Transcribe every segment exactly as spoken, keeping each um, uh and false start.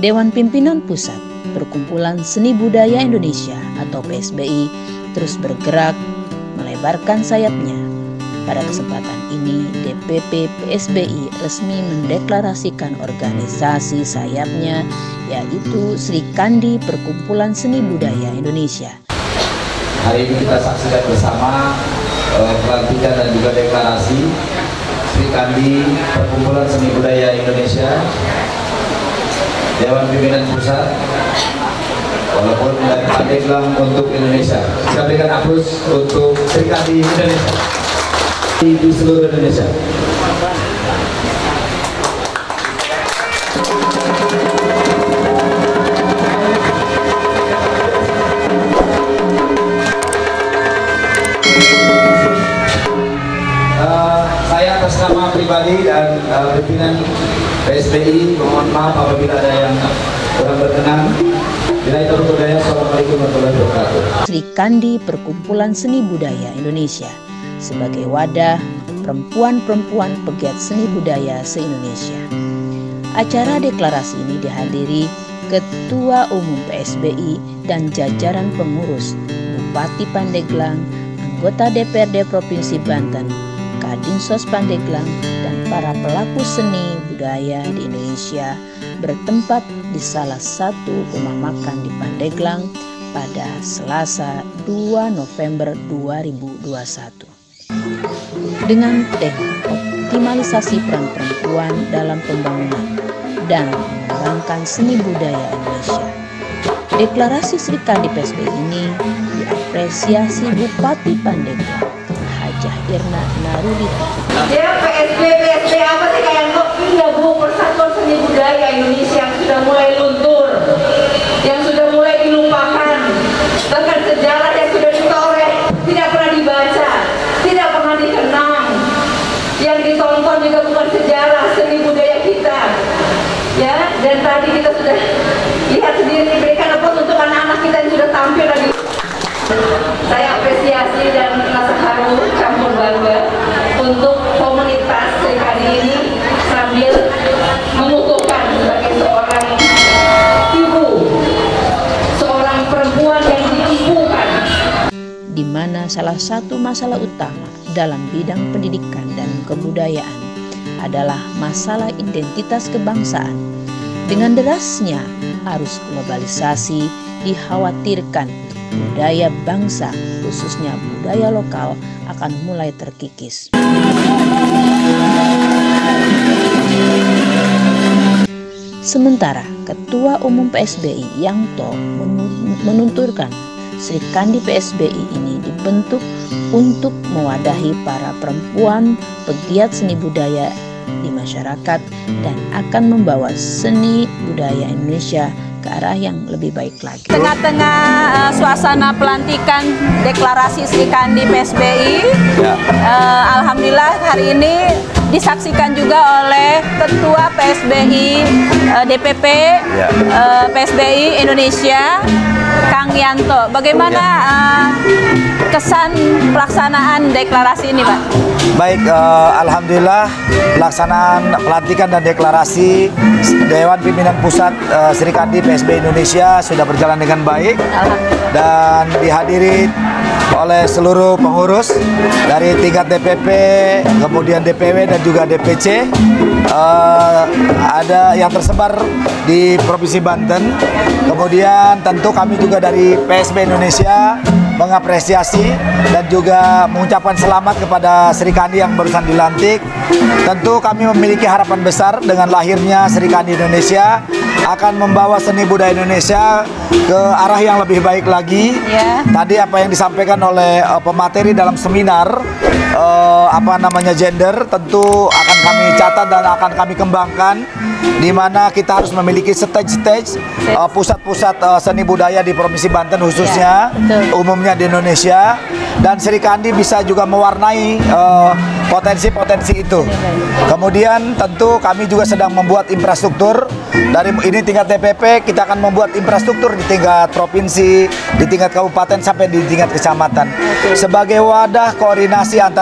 Dewan Pimpinan Pusat Perkumpulan Seni Budaya Indonesia atau P S B I terus bergerak melebarkan sayapnya. Pada kesempatan ini, D P P P S B I resmi mendeklarasikan organisasi sayapnya, yaitu Sri Kandi Perkumpulan Seni Budaya Indonesia. Hari ini kita saksikan bersama eh, pelantikan dan juga deklarasi Sri Kandi Perkumpulan Seni Budaya Indonesia, Dewan Pimpinan Pusat, walaupun dari Pandeglang untuk Indonesia. Kita berikan aplaus untuk Sri Kandi Indonesia di seluruh Indonesia. Uh, saya atas nama pribadi dan uh, pimpinan P S B I mohon maaf apabila ada yang kurang berkenan. Bila itu budaya, assalamualaikum warahmatullahi wabarakatuh. Sri Kandi Perkumpulan Seni Budaya Indonesia sebagai wadah perempuan-perempuan pegiat seni budaya se-Indonesia. Acara deklarasi ini dihadiri Ketua Umum P S B I dan jajaran pengurus, Bupati Pandeglang, anggota D P R D Provinsi Banten, Kadinsos Pandeglang, dan para pelaku seni budaya di Indonesia bertempat di salah satu rumah makan di Pandeglang pada Selasa dua November dua ribu dua puluh satu. Dengan tema optimalisasi peran perempuan dalam pembangunan dan mengembangkan seni budaya Indonesia. Deklarasi Sri Kandi P S B I ini diapresiasi Bupati Pandeglang, Hajah Irna Narudita. Ya, P S B, P S B apa sih kayak kok iya Bu, Persatuan Seni Budaya Indonesia yang sudah mulai luntur, yang sudah mulai dilupakan, bahkan sejarah yang sudah ditoreh tidak pernah dibaca, tidak pernah dikenang, yang ditonton juga bukan sejarah seni budaya kita, ya. Dan tadi kita sudah lihat sendiri, berikan applause untuk anak-anak kita yang sudah tampil lagi. Saya apresiasi dan merasa haru campur bangga untuk komunitas Sri Kandi ini sambil mengukuhkan sebagai seorang ibu, seorang perempuan yang diibukan. Di mana salah satu masalah utama dalam bidang pendidikan dan kebudayaan adalah masalah identitas kebangsaan. Dengan derasnya arus globalisasi, dikhawatirkan budaya bangsa, khususnya budaya lokal, akan mulai terkikis. Sementara Ketua Umum P S B I Yanto menunturkan Sri Kandi P S B I ini dibentuk untuk mewadahi para perempuan pegiat seni budaya di masyarakat dan akan membawa seni budaya Indonesia ke arah yang lebih baik lagi. Tengah-tengah uh, suasana pelantikan deklarasi Sri Kandi P S B I, ya. uh, Alhamdulillah hari ini disaksikan juga oleh Ketua P S B I uh, D P P ya. uh, P S B I Indonesia, Kang Yanto. Bagaimana uh, kesan pelaksanaan deklarasi ini, Pak? Baik, uh, Alhamdulillah pelaksanaan pelantikan dan deklarasi Dewan Pimpinan Pusat uh, Sri Kandi P S B I Indonesia sudah berjalan dengan baik dan dihadiri oleh seluruh pengurus dari tingkat D P P, kemudian D P W dan juga D P C. Uh, ada yang tersebar di Provinsi Banten. Kemudian tentu kami juga dari P S B I Indonesia mengapresiasi dan juga mengucapkan selamat kepada Sri Kandi yang barusan dilantik. Tentu kami memiliki harapan besar dengan lahirnya Sri Kandi Indonesia akan membawa seni budaya Indonesia ke arah yang lebih baik lagi. Yeah. Tadi apa yang disampaikan oleh uh, pemateri dalam seminar uh, apa namanya gender tentu akan kami catat dan akan kami kembangkan, di mana kita harus memiliki stage-stage uh, pusat-pusat uh, seni budaya di Provinsi Banten khususnya, yeah, umumnya di Indonesia, dan Sri Kandi bisa juga mewarnai potensi-potensi uh, itu. Kemudian tentu kami juga sedang membuat infrastruktur. Dari ini tingkat D P P, kita akan membuat infrastruktur di tingkat provinsi, di tingkat kabupaten sampai di tingkat kecamatan. Okay. Sebagai wadah koordinasi antara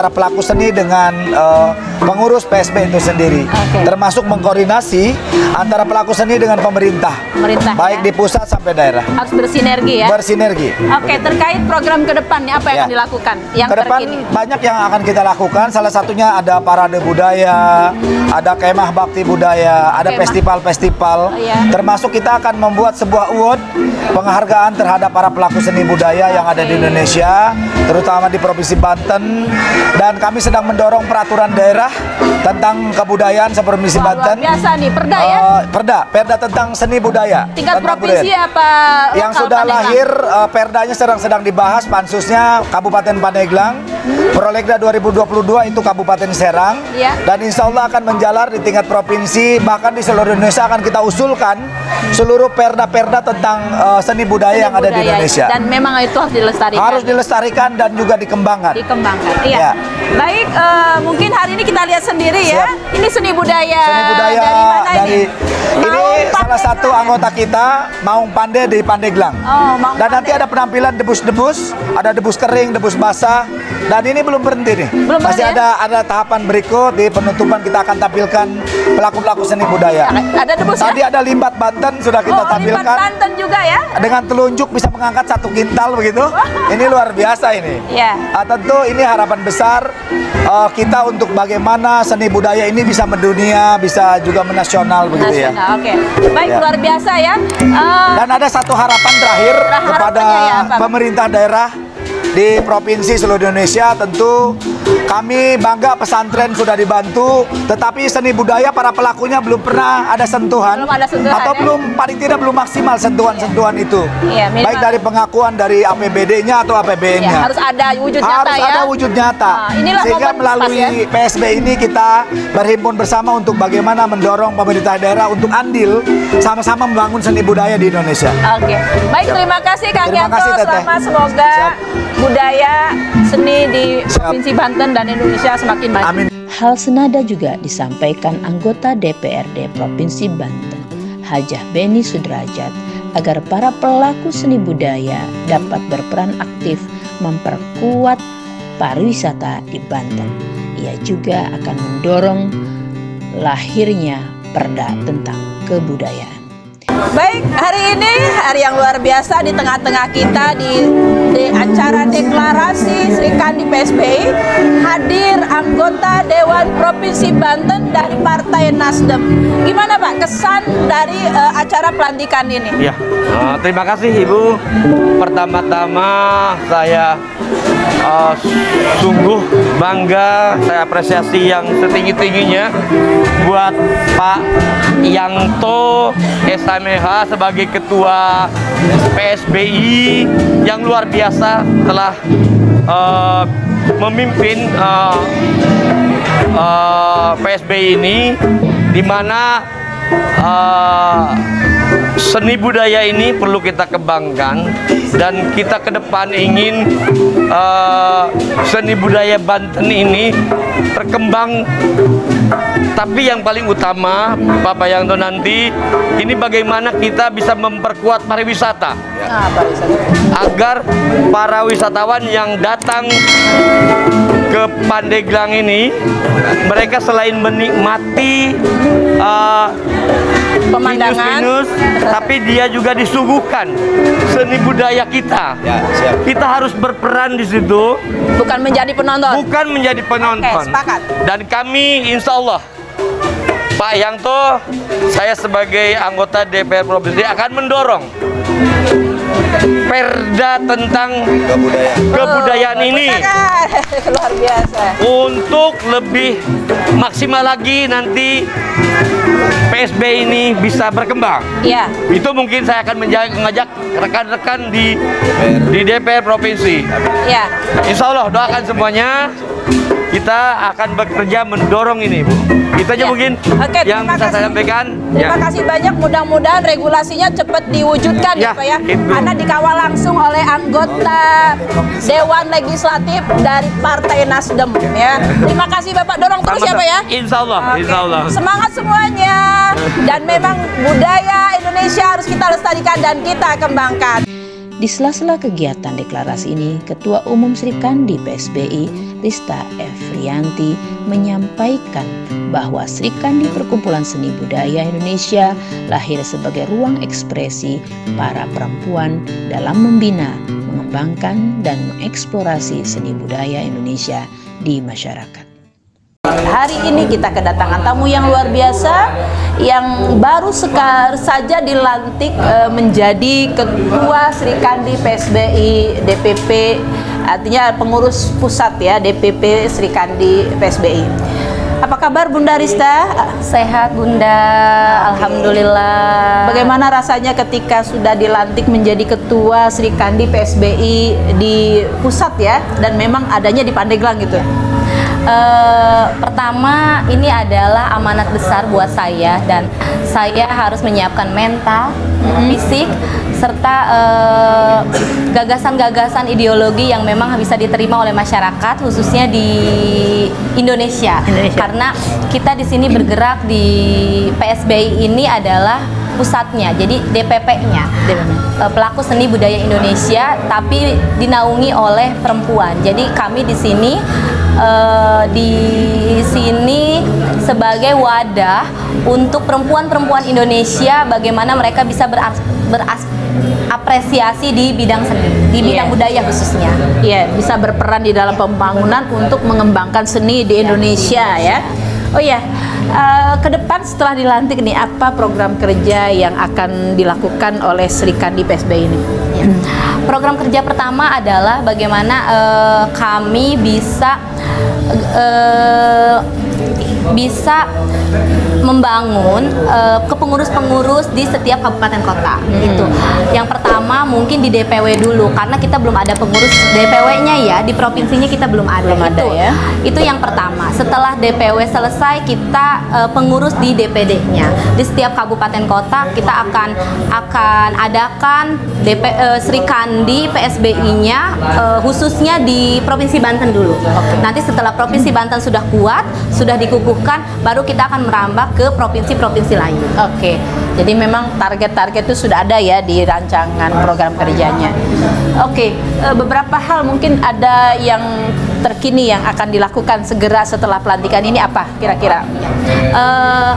antara pelaku seni dengan uh, pengurus P S B itu sendiri, okay. termasuk mengkoordinasi antara pelaku seni dengan pemerintah, pemerintah baik ya? di pusat sampai daerah. Harus bersinergi ya. Bersinergi. Oke, okay, terkait program ke depannya apa yang ya. akan dilakukan? Yang ke depan terkini? Banyak yang akan kita lakukan. Salah satunya ada parade budaya, ada kemah bakti budaya, ada festival-festival. Oh, ya. Termasuk kita akan membuat sebuah award penghargaan terhadap para pelaku seni budaya yang ada di Indonesia, terutama di Provinsi Banten. Dan kami sedang mendorong peraturan daerah tentang kebudayaan seprovinsi Wah, Banten. Luar biasa nih, perda ya? Uh, perda, perda tentang seni budaya. Tingkat tentang provinsi budaya. apa? Yang sudah lahir, uh, perdanya sedang-sedang dibahas, pansusnya Kabupaten Pandeglang. Hmm. Prolegda dua ribu dua puluh dua itu Kabupaten Serang. Ya. Dan insya Allah akan menjalar di tingkat provinsi, bahkan di seluruh Indonesia akan kita usulkan seluruh perda-perda tentang uh, seni budaya seni yang budaya. ada di Indonesia. Dan memang itu harus dilestarikan. Harus dilestarikan dan juga dikembangkan. Dikembangkan, iya. Ya. Baik, uh, mungkin hari ini kita lihat sendiri ya. Siap. Ini seni budaya. Seni budaya dari mana dari ini? ini salah satu anggota kita, Maung Pandai di Pandeglang. Oh, Maung dan nanti Pandai. ada penampilan debus-debus, ada debus kering, debus basah. Dan ini belum berhenti nih. Belum Masih berhenti, ada ada tahapan berikut. Di penutupan kita akan tampilkan pelaku-pelaku seni budaya. Ada debus Tadi ya? ada limbat Banten sudah kita oh, tampilkan. Limbat Banten juga ya? Dengan telunjuk bisa mengangkat satu kintal begitu. Oh. Ini luar biasa ini. Ya. Ah, tentu ini harapan besar uh, kita untuk bagaimana seni budaya ini bisa mendunia, bisa juga menasional begitu Nasional, ya. Oke, okay. Baik, Ya. luar biasa ya. Uh, Dan ada satu harapan terakhir Harapannya kepada ya, Pak? pemerintah daerah di provinsi seluruh Indonesia. Tentu kami bangga pesantren sudah dibantu, tetapi seni budaya para pelakunya belum pernah ada sentuhan, Belum ada sentuhan, atau ya? belum paling tidak belum maksimal sentuhan-sentuhan itu. Iya, minimal. Baik dari pengakuan dari A P B D-nya atau A P B N-nya. ya, harus ada wujud nyata Harus ya. ada wujud nyata. Nah, inilah Sehingga momen melalui pas ya. P S B ini kita berhimpun bersama untuk bagaimana mendorong pemerintah daerah untuk andil sama-sama membangun seni budaya di Indonesia. Oke, baik, terima kasih Kang Terima Yanto. kasih, Teteh. Selamat, semoga Siap. budaya seni di Siap. Provinsi Banten dan Indonesia semakin maju. Amin. Hal senada juga disampaikan anggota D P R D Provinsi Banten, Hajah Beni Sudrajat, agar para pelaku seni budaya dapat berperan aktif memperkuat pariwisata di Banten. Ia juga akan mendorong lahirnya perda tentang kebudayaan. Baik, hari ini hari yang luar biasa di tengah-tengah kita di, di acara deklarasi Sri Kandi P S B I hadir anggota Dewan Provinsi Banten dari Partai Nasdem. Gimana Pak kesan dari uh, acara pelantikan ini? Ya, uh, terima kasih Ibu. Pertama-tama saya uh, sungguh bangga, saya apresiasi yang setinggi-tingginya buat Pak Yanto S M H sebagai Ketua P S B I yang luar biasa telah uh, memimpin uh, uh, P S B I ini, di mana uh, seni budaya ini perlu kita kembangkan, dan kita ke depan ingin uh, seni budaya Banten ini terkembang. Tapi yang paling utama, Bapak Yanto, nanti ini bagaimana kita bisa memperkuat pariwisata, Nah, pariwisata. agar para wisatawan yang datang ke Pandeglang ini, mereka selain menikmati uh, Pemandangan, Venus, tapi dia juga disuguhkan seni budaya kita. Ya, siap. Kita harus berperan di situ, bukan menjadi penonton. bukan menjadi penonton. Oke, sepakat. Dan kami insya Allah, Pak Yanto, saya sebagai anggota D P R Provinsi akan mendorong perda tentang Kebudayaan. kebudayaan Oh, ini sepakat. Luar biasa. untuk lebih maksimal lagi nanti P S B ini bisa berkembang. Iya. Itu mungkin saya akan menja- mengajak rekan-rekan di di D P R Provinsi. Iya. Insya Allah doakan semuanya, kita akan bekerja mendorong ini, Bu. Itu aja Ya. mungkin Oke, yang terima bisa saya kasih. sampaikan. Terima Ya. kasih banyak, mudah-mudahan regulasinya cepat diwujudkan ya, Ya, Pak ya. itu. Karena dikawal langsung oleh anggota Dewan Legislatif dari Partai Nasdem ya. Terima kasih Bapak, dorong terus ya Pak ya. Insya Allah, Oke. Insya Allah. Semangat semuanya. Dan memang budaya Indonesia harus kita lestarikan dan kita kembangkan. Di sela-sela kegiatan deklarasi ini, Ketua Umum Sri Kandi P S B I, Rista Efrianti menyampaikan bahwa Sri Kandi Perkumpulan Seni Budaya Indonesia lahir sebagai ruang ekspresi para perempuan dalam membina, mengembangkan, dan mengeksplorasi seni budaya Indonesia di masyarakat. Hari ini kita kedatangan tamu yang luar biasa yang baru sekar saja dilantik e, menjadi Ketua Sri Kandi P S B I D P P, artinya pengurus pusat ya D P P Sri Kandi P S B I. Apa kabar Bunda Rista? Sehat Bunda, alhamdulillah. Bagaimana rasanya ketika sudah dilantik menjadi Ketua Sri Kandi P S B I di pusat ya, dan memang adanya di Pandeglang gitu? Uh, pertama, ini adalah amanat besar buat saya dan saya harus menyiapkan mental, mm-hmm. fisik, serta gagasan-gagasan uh, ideologi yang memang bisa diterima oleh masyarakat, khususnya di Indonesia. Indonesia. Karena kita di sini bergerak di P S B I ini adalah pusatnya, jadi D P P-nya, uh, pelaku seni budaya Indonesia, tapi dinaungi oleh perempuan. Jadi kami di sini Uh, di sini sebagai wadah untuk perempuan-perempuan Indonesia, bagaimana mereka bisa beras, berapresiasi di bidang seni, di bidang yeah. budaya khususnya. Iya, yeah, bisa berperan di dalam pembangunan untuk mengembangkan seni di Indonesia ya. Oh ya, uh, ke depan setelah dilantik nih, apa program kerja yang akan dilakukan oleh Sri Kandi P S B I ini? Ya. Program kerja pertama adalah bagaimana uh, kami bisa uh, bisa membangun uh, kepengurus-pengurus di setiap kabupaten kota. Hmm. Itu. Yang pertama mungkin di D P W dulu, karena kita belum ada pengurus D P W-nya ya, di provinsinya kita belum ada. Belum itu, ada ya. Itu yang pertama. Setelah D P W selesai, kita uh, pengurus di D P D-nya. Di setiap kabupaten kota kita akan akan adakan D P uh, Sri Kandi P S B I-nya uh, khususnya di Provinsi Banten dulu. Okay. Nanti setelah Provinsi Banten sudah kuat, sudah dikukuhkan, baru kita akan merambah ke provinsi-provinsi lain. Oke, okay. Jadi memang target-target itu sudah ada ya di rancangan program kerjanya. Oke, okay. Beberapa hal mungkin ada yang terkini yang akan dilakukan segera setelah pelantikan ini apa kira-kira? Uh,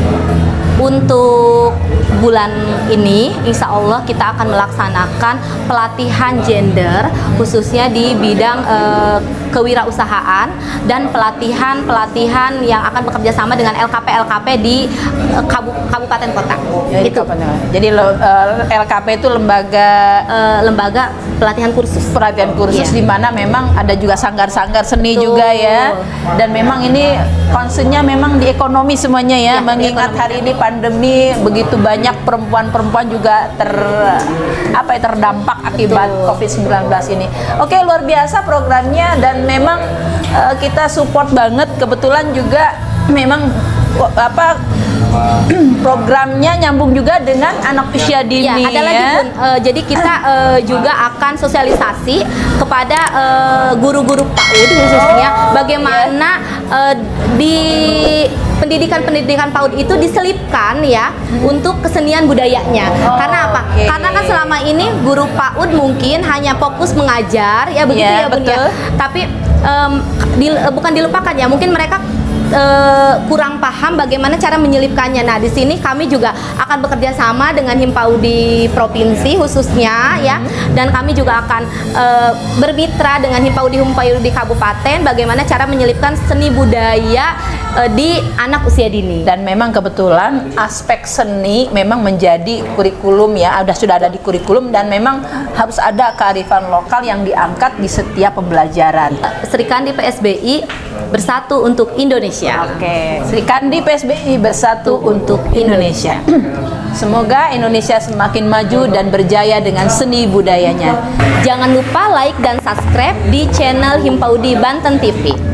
Untuk bulan ini, insya Allah kita akan melaksanakan pelatihan gender, khususnya di bidang uh, kewirausahaan dan pelatihan-pelatihan yang akan bekerja sama dengan L K P L K P di uh, kabu, kabupaten kota. Ya, itu. Jadi uh, L K P itu lembaga uh, lembaga pelatihan kursus. Pelatihan kursus ya. Di mana memang ada juga sanggar-sanggar seni. Betul. Juga ya. Dan memang ini concernnya memang di ekonomi semuanya ya, ya mengingat hari ini pandemi, begitu banyak perempuan-perempuan juga ter apa ya terdampak akibat COVID sembilan belas ini. Oke, luar biasa programnya dan memang uh, kita support banget. Kebetulan juga memang apa programnya nyambung juga dengan anak usia dini. Ya, ada lagi Bun. Uh, jadi kita uh, juga akan sosialisasi kepada guru-guru uh, PAUD khususnya, oh, bagaimana yeah. uh, di pendidikan-pendidikan PAUD itu diselipkan ya hmm. untuk kesenian budayanya. Oh, karena apa? Okay. Karena kan selama ini guru PAUD mungkin hanya fokus mengajar ya begitu yeah, ya Bun ya. Tapi um, di, bukan dilupakan ya, mungkin mereka Uh, kurang paham bagaimana cara menyelipkannya. Nah, di sini kami juga akan bekerja sama dengan Himpaudi provinsi khususnya ya, dan kami juga akan uh, bermitra dengan Himpaudi Himpaudi kabupaten bagaimana cara menyelipkan seni budaya uh, di anak usia dini. Dan memang kebetulan aspek seni memang menjadi kurikulum ya, sudah sudah ada di kurikulum dan memang harus ada kearifan lokal yang diangkat di setiap pembelajaran. Sri Kandi P S B I bersatu untuk Indonesia. Oke, Sri Kandi P S B I bersatu untuk Indonesia. Semoga Indonesia semakin maju dan berjaya dengan seni budayanya. Jangan lupa like dan subscribe di channel Himpaudi Banten T V.